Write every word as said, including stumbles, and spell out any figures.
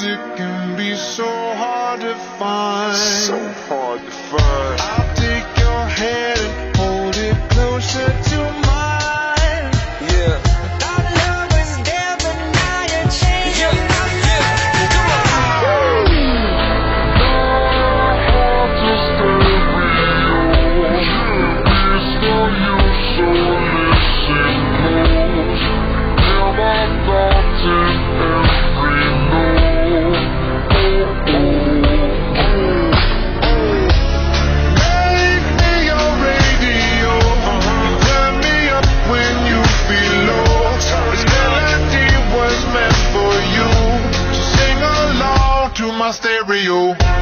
music can be so hard to find. So hard to find. I'll take your hand and hold it closer to mine. Yeah. Our love was there, but now you're changing my mind. My stereo.